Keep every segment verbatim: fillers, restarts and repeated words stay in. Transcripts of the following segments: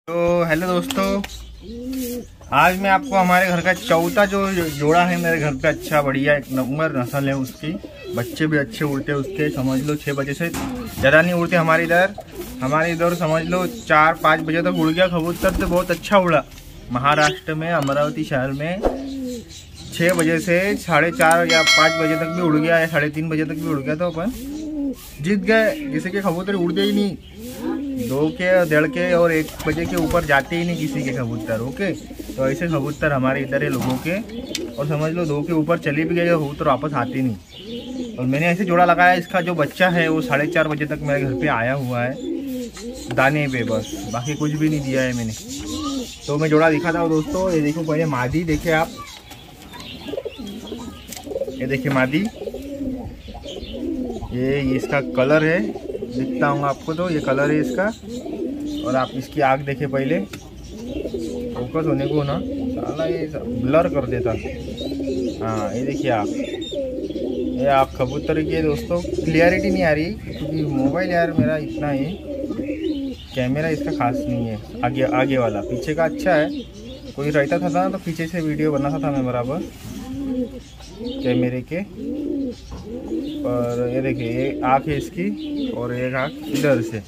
तो हेलो दोस्तों, आज मैं आपको हमारे घर का चौथा जो जोड़ा है मेरे घर पे, अच्छा बढ़िया एक नंबर नस्ल है उसकी। बच्चे भी अच्छे उड़ते हैं उसके, समझ लो छः बजे से ज़्यादा नहीं उड़ते हमारे इधर। हमारे इधर समझ लो चार पाँच बजे तक उड़ गया कबूतर, तो बहुत अच्छा उड़ा। महाराष्ट्र में अमरावती शहर में छः बजे से साढ़े चार या पाँच बजे तक भी उड़ गया, या साढ़े तीन बजे तक भी उड़ गया, तो अपन जीत गए। जैसे कि कबूतर उड़ते ही नहीं, दो के डेढ़ के और एक बजे के ऊपर जाते ही नहीं किसी के कबूतर। ओके, तो ऐसे कबूतर हमारे इधर है लोगों के, और समझ लो दो के ऊपर चले भी गए कबूतर वापस आते नहीं। और मैंने ऐसे जोड़ा लगाया, इसका जो बच्चा है वो साढ़े चार बजे तक मेरे घर पे आया हुआ है दाने पे, बस बाकी कुछ भी नहीं दिया है मैंने। तो मैं जोड़ा दिखाता हूँ दोस्तों। ये देखो पहले मादी देखे आप, ये देखिए मादी, ये इसका कलर है, दिखता हूँ आपको, तो ये कलर है इसका। और आप इसकी आँख देखे पहले, फोकस होने को ना साला ये ब्लर कर देता। हाँ ये देखिए आप, ये आप कबूतर की दोस्तों क्लियरिटी नहीं आ रही क्योंकि मोबाइल यार मेरा इतना ही, कैमरा इसका खास नहीं है। आगे आगे वाला, पीछे का अच्छा है। कोई रहता था ना तो पीछे से वीडियो बनाता था मैं बराबर कैमरे के। और ये देखिए ये आँख है इसकी, और एक आँख इधर से,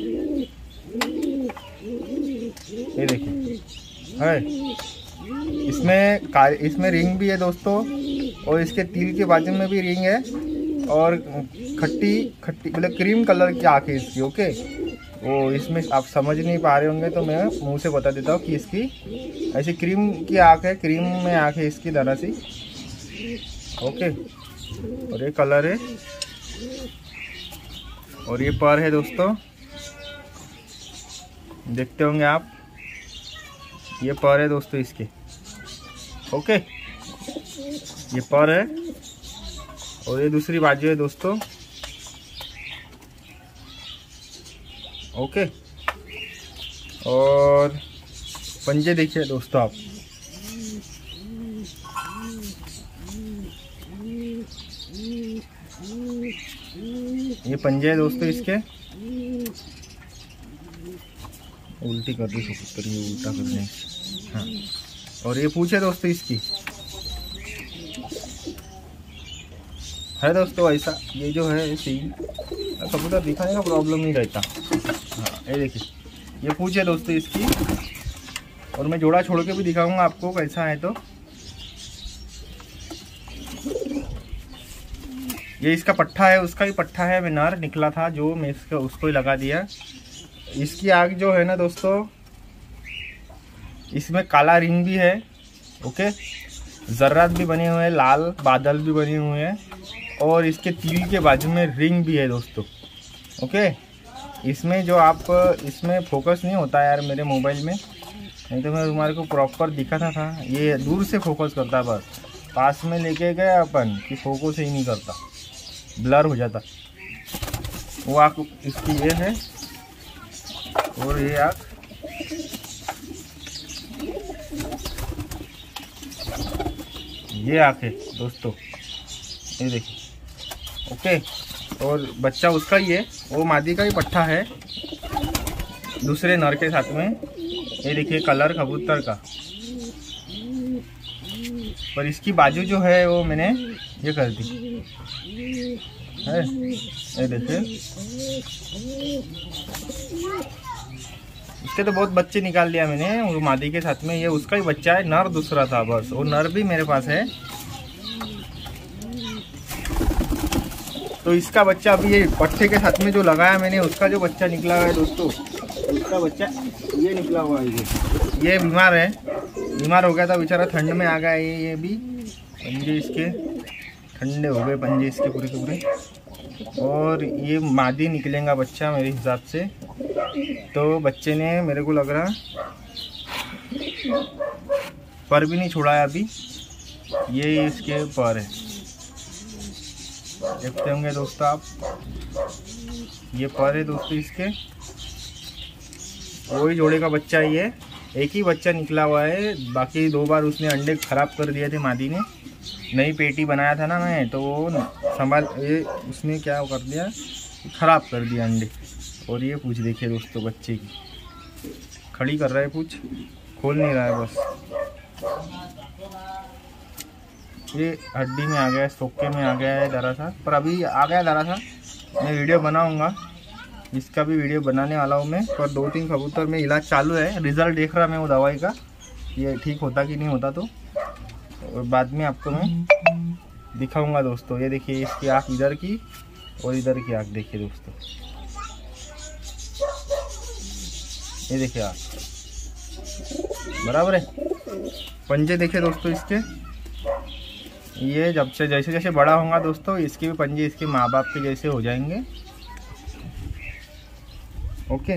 ये देखिए है। इसमें कार इसमें रिंग भी है दोस्तों, और इसके तिल के बाजू में भी रिंग है, और खट्टी खट्टी मतलब क्रीम कलर की आँख है इसकी। ओके, वो इसमें आप समझ नहीं पा रहे होंगे तो मैं मुंह से बता देता हूँ कि इसकी ऐसी क्रीम की आँख है, क्रीम में आँख है इसकी तरह सी। ओके, और ये कलर है, और ये पर है दोस्तों, देखते होंगे आप, ये पर है दोस्तों इसके। ओके, ये पर है, और ये दूसरी बाजू है दोस्तों। ओके, और पंजे देखिए दोस्तों आप, ये पंजे है दोस्तों इसके। उल्टी कर दी कबूतर, ये उल्टा करने। हाँ, और ये पूंछ है दोस्तों इसकी, है दोस्तों ऐसा। ये जो है सीन कबूतर दिखाने का प्रॉब्लम नहीं रहता। हाँ ये देखिए, ये पूंछ है दोस्तों इसकी, और मैं जोड़ा छोड़ के भी दिखाऊंगा आपको कैसा है। तो ये इसका पट्ठा है, उसका ही पट्ठा है, मैं नर निकला था जो मैं इसका उसको ही लगा दिया। इसकी आग जो है ना दोस्तों, इसमें काला रिंग भी है। ओके, जर्रात भी बने हुए हैं, लाल बादल भी बने हुए हैं, और इसके तिल के बाजू में रिंग भी है दोस्तों। ओके, इसमें जो आप इसमें फोकस नहीं होता यार मेरे मोबाइल में, नहीं तो मैं तुम्हारे को प्रॉपर दिखाता था। ये दूर से फोकस करता है, बस पास में लेके गए अपन कि फोकस ही नहीं करता, ब्लर हो जाता। वो आँख इसकी ये है, और ये आँख ये आँख है दोस्तों, ये देखिए। ओके, और बच्चा उसका ही है, वो मादी का ही पट्ठा है दूसरे नर के साथ में। ये देखिए कलर कबूतर का, पर इसकी बाजू जो है वो मैंने ये कर दी है, ये देखिए। इसके तो बहुत बच्चे निकाल लिया मैंने वो मादी के साथ में। ये उसका ही बच्चा है, नर दूसरा था बस, वो नर भी मेरे पास है। तो इसका बच्चा अभी ये पट्टे के साथ में जो लगाया मैंने, उसका जो बच्चा निकला हुआ है दोस्तों, उसका बच्चा ये निकला हुआ है। ये ये बीमार है, बीमार हो गया था बेचारा, ठंड में आ गया ये ये भी। पंजे इसके ठंडे हो गए, पंजे इसके पूरे के पूरे। और ये मादी निकलेगा बच्चा मेरे हिसाब से। तो बच्चे ने मेरे को लग रहा पर भी नहीं छोड़ा है अभी, ये इसके पर है, देखते होंगे दोस्तों आप। ये पर है दोस्तों इसके, वही जोड़े का बच्चा ही है, एक ही बच्चा निकला हुआ है। बाकी दो बार उसने अंडे खराब कर दिए थे मादी ने, नई पेटी बनाया था ना मैं, तो वो संभाल ये उसने क्या कर दिया, खराब कर दिया अंडे। और ये पूछ देखिए दोस्तों बच्चे की, खड़ी कर रहा है, पूछ खोल नहीं रहा है बस। ये हड्डी में आ गया है, सोके में आ गया है जरा सा, पर अभी आ गया जरा सा। मैं वीडियो बनाऊंगा, इसका भी वीडियो बनाने वाला हूँ मैं। पर दो तीन कबूतर में इलाज चालू है, रिजल्ट देख रहा मैं वो दवाई का, ये ठीक होता कि नहीं होता तो, और बाद में आपको मैं दिखाऊंगा दोस्तों। ये देखिए इसकी आँख इधर की और इधर की आँख देखिए दोस्तों, ये देखिए आँख बराबर है। पंजे देखिए दोस्तों इसके, ये जब से जैसे जैसे बड़ा होगा दोस्तों, इसके भी पंजे इसके माँ बाप के जैसे हो जाएंगे। ओके,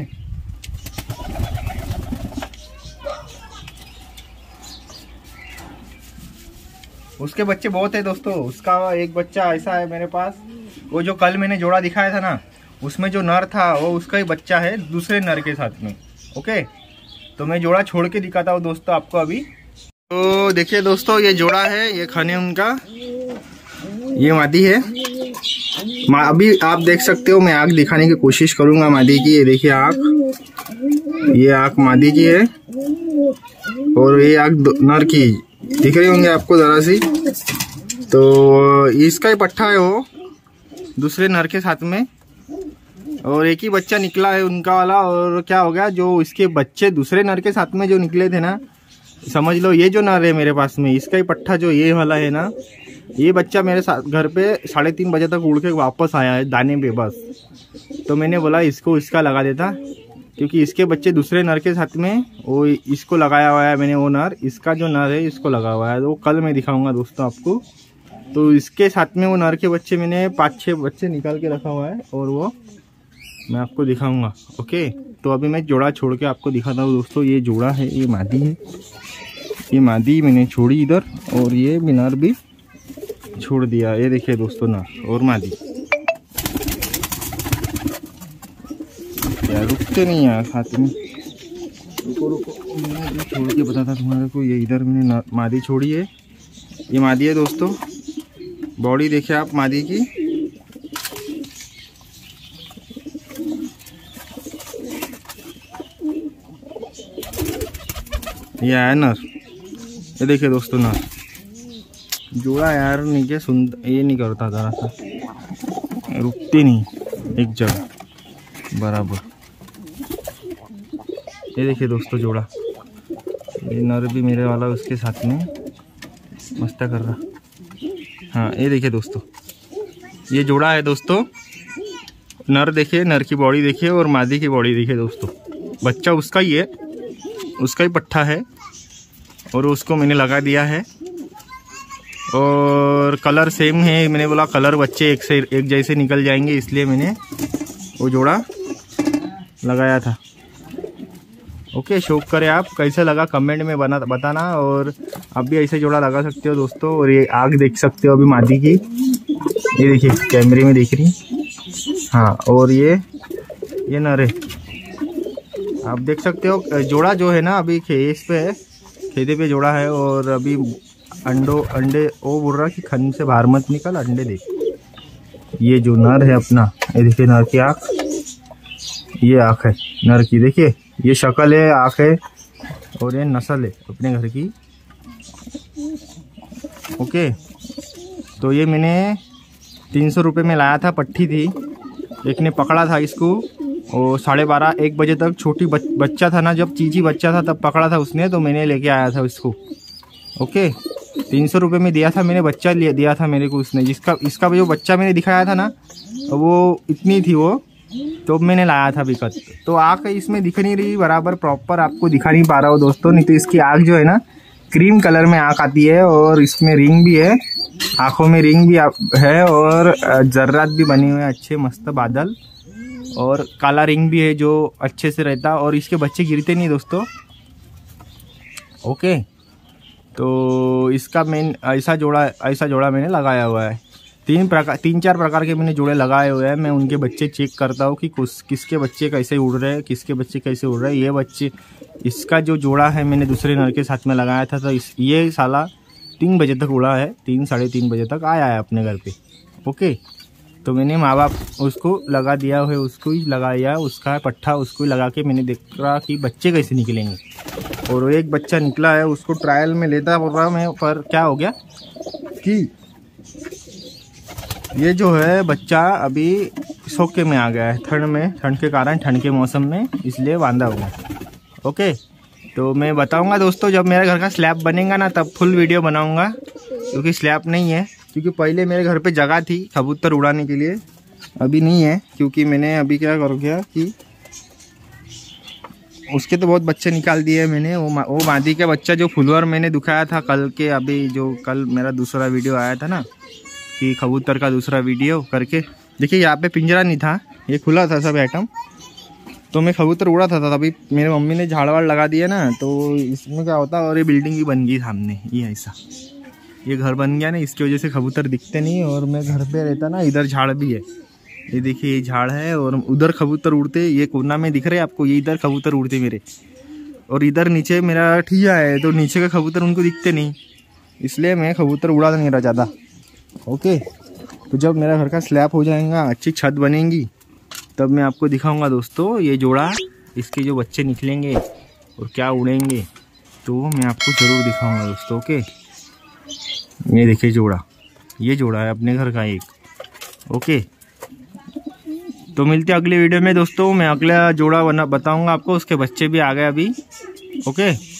उसके बच्चे बहुत है दोस्तों। उसका एक बच्चा ऐसा है मेरे पास, वो जो कल मैंने जोड़ा दिखाया था ना, उसमें जो नर था वो उसका ही बच्चा है दूसरे नर के साथ में। ओके, तो मैं जोड़ा छोड़ के दिखाता हूँ दोस्तों आपको अभी। तो देखिए दोस्तों, ये जोड़ा है, ये खाने उनका, ये मादी है। अभी आप देख सकते हो, मैं आँख दिखाने की कोशिश करूंगा मादी की। ये देखिए आँख, ये आँख मादी की है और ये आँख नर की दिख रही होंगे आपको जरा सी। तो इसका ही पट्ठा है वो दूसरे नर के साथ में, और एक ही बच्चा निकला है उनका वाला। और क्या हो गया, जो इसके बच्चे दूसरे नर के साथ में जो निकले थे ना, समझ लो ये जो नर है मेरे पास में, इसका ही पट्ठा जो ये वाला है ना, ये बच्चा मेरे साथ घर पे साढ़े तीन बजे तक उड़ के वापस आया है दाने पे बस। तो मैंने बोला इसको इसका लगा देता, क्योंकि इसके बच्चे दूसरे नर के साथ में, वो इसको लगाया हुआ है मैंने, वो नर, इसका जो नर है इसको लगा हुआ है। तो वो कल मैं दिखाऊंगा दोस्तों आपको। तो इसके साथ में वो नर के बच्चे मैंने पाँच छः बच्चे निकाल के रखा हुआ है, और वो मैं आपको दिखाऊंगा। ओके, तो अभी मैं जोड़ा छोड़ के आपको दिखाता हूँ दोस्तों। ये जोड़ा है, ये मादी है, ये मादी मैंने छोड़ी इधर, और ये भी नर भी छोड़ दिया। ये देखिए दोस्तों, नर और मादी यार रुकते नहीं यार साथ में। रुको रुको, मैं छोड़ के बताता तुम्हारे को। ये इधर मैंने मादी छोड़ी है, ये मादी है दोस्तों। बॉडी देखिए आप मादी की, ये है नर। ये देखिए दोस्तों नर जोड़ा यार, नीचे सुंदर ये नहीं करता, जरा सा रुकती नहीं एक जगह बराबर। ये देखिए दोस्तों जोड़ा, ये नर भी मेरे वाला उसके साथ में मस्ता कर रहा। हाँ ये देखिए दोस्तों, ये जोड़ा है दोस्तों। नर देखिए, नर की बॉडी देखिए और मादी की बॉडी देखिए दोस्तों। बच्चा उसका ही है, उसका ही पट्ठा है, और उसको मैंने लगा दिया है। और कलर सेम है, मैंने बोला कलर बच्चे एक से एक जैसे निकल जाएंगे, इसलिए मैंने वो जोड़ा लगाया था। ओके, शौक करे आप, कैसे लगा कमेंट में बना बताना। और आप भी ऐसे जोड़ा लगा सकते हो दोस्तों। और ये आग देख सकते हो अभी मादी की, ये देखिए कैमरे में दिख रही। हाँ, और ये ये नर है, आप देख सकते हो। जोड़ा जो है ना अभी खेत पे है, खेते पे जोड़ा है। और अभी अंडो अंडे वो बोल रहा कि खन से बाहर मत निकल, अंडे देख। ये जो नर है अपना, ये देखिए नर की आँख, ये आँख है नर की, देखिए ये शक्ल है, आँख है, और ये नस्ल है अपने घर की। ओके, तो ये मैंने तीन सौ रुपये में लाया था, पट्टी थी। एक ने पकड़ा था इसको, और साढ़े बारह एक बजे तक छोटी बच, बच्चा था ना, जब चीची बच्चा था तब पकड़ा था उसने, तो मैंने लेके आया था इसको। ओके, तीन सौ रुपये में दिया था मैंने, बच्चा ले दिया था मेरे को उसने। जिसका इसका जो बच्चा मैंने दिखाया था ना, वो इतनी थी वो, तो मैंने लाया था बिकट। तो आँख इसमें दिख नहीं रही बराबर, प्रॉपर आपको दिखा नहीं पा रहा हो दोस्तों। नहीं तो इसकी आँख जो है ना क्रीम कलर में आँख आती है, और इसमें रिंग भी है, आँखों में रिंग भी है, और जर्रात भी बनी हुई है अच्छे मस्त बादल, और काला रिंग भी है जो अच्छे से रहता। और इसके बच्चे गिरते नहीं दोस्तों। ओके, तो इसका मेन ऐसा जोड़ा ऐसा जोड़ा मैंने लगाया हुआ है। तीन प्रकार तीन चार प्रकार के मैंने जोड़े लगाए हुए हैं। मैं उनके बच्चे चेक करता हूँ कि कुछ किसके बच्चे कैसे उड़ रहे हैं, किसके बच्चे कैसे उड़ रहे हैं। ये बच्चे, इसका जो जोड़ा है मैंने दूसरे नर के साथ में लगाया था, तो इस ये साला तीन बजे तक उड़ा है, तीन साढ़े तीन बजे तक आया है अपने घर पे। ओके, तो मैंने माँ बाप उसको लगा दिया है, उसको ही लगाया, उसका पट्ठा उसको ही लगा के मैंने देख रहा कि बच्चे कैसे निकलेंगे। और एक बच्चा निकला है, उसको ट्रायल में लेता बोल रहा मैं, पर क्या हो गया कि ये जो है बच्चा अभी सोके में आ गया है, ठंड में, ठंड के कारण, ठंड के मौसम में, इसलिए बांधा हुआ है। ओके, तो मैं बताऊंगा दोस्तों जब मेरे घर का स्लैब बनेगा ना तब फुल वीडियो बनाऊंगा, क्योंकि स्लैब नहीं है, क्योंकि पहले मेरे घर पे जगह थी कबूतर उड़ाने के लिए, अभी नहीं है, क्योंकि मैंने अभी क्या कर गया कि उसके तो बहुत बच्चे निकाल दिए मैंने। वो वो मादी का बच्चा जो फुलवर मैंने दिखाया था कल के, अभी जो कल मेरा दूसरा वीडियो आया था ना कि कबूतर का दूसरा वीडियो करके, देखिए यहाँ पे पिंजरा नहीं था, ये खुला था सब आइटम, तो मैं कबूतर उड़ा था, था तभी मेरी मम्मी ने झाड़ वाड़ लगा दिया ना, तो इसमें क्या होता है, और ये बिल्डिंग भी बन गई सामने, ये ऐसा ये घर बन गया ना, इसकी वजह से कबूतर दिखते नहीं। और मैं घर पे रहता ना, इधर झाड़ भी है, ये देखिए ये झाड़ है, और उधर कबूतर उड़ते, ये कोना में दिख रहे आपको, ये इधर कबूतर उड़ते मेरे, और इधर नीचे मेरा ठिया है, तो नीचे का कबूतर उनको दिखते नहीं, इसलिए मैं कबूतर उड़ा नहीं रहा ज़्यादा। ओके, तो जब मेरा घर का स्लैब हो जाएगा, अच्छी छत बनेगी, तब मैं आपको दिखाऊंगा दोस्तों ये जोड़ा, इसके जो बच्चे निकलेंगे और क्या उड़ेंगे, तो मैं आपको ज़रूर दिखाऊंगा दोस्तों। ओके, ये देखिए जोड़ा, ये जोड़ा है अपने घर का एक। ओके, तो मिलते हैं अगले वीडियो में दोस्तों, मैं अगला जोड़ा बना बताऊंगा आपको, उसके बच्चे भी आ गए अभी। ओके।